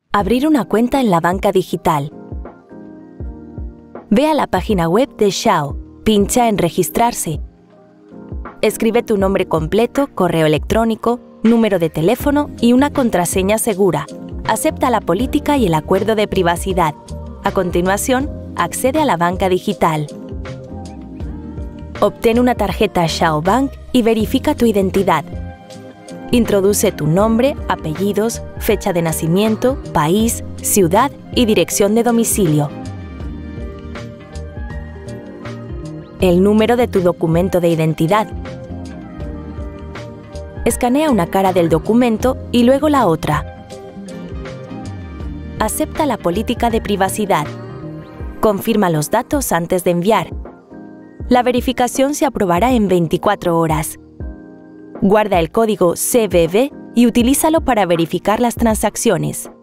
Abrir una cuenta en la banca digital. Ve a la página web de Xiao, pincha en Registrarse. Escribe tu nombre completo, correo electrónico, número de teléfono y una contraseña segura. Acepta la política y el acuerdo de privacidad. A continuación, accede a la banca digital. Obtén una tarjeta Xiao Bank y verifica tu identidad. Introduce tu nombre, apellidos, fecha de nacimiento, país, ciudad y dirección de domicilio. El número de tu documento de identidad. Escanea una cara del documento y luego la otra. Acepta la política de privacidad. Confirma los datos antes de enviar. La verificación se aprobará en 24 horas. Guarda el código CVV y utilízalo para verificar las transacciones.